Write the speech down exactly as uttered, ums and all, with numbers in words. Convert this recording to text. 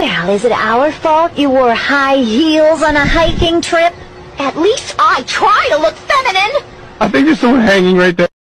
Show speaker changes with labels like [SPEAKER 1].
[SPEAKER 1] Well, is it our fault you wore high heels on a hiking trip? At least I try to look feminine!
[SPEAKER 2] I think there's someone hanging right there.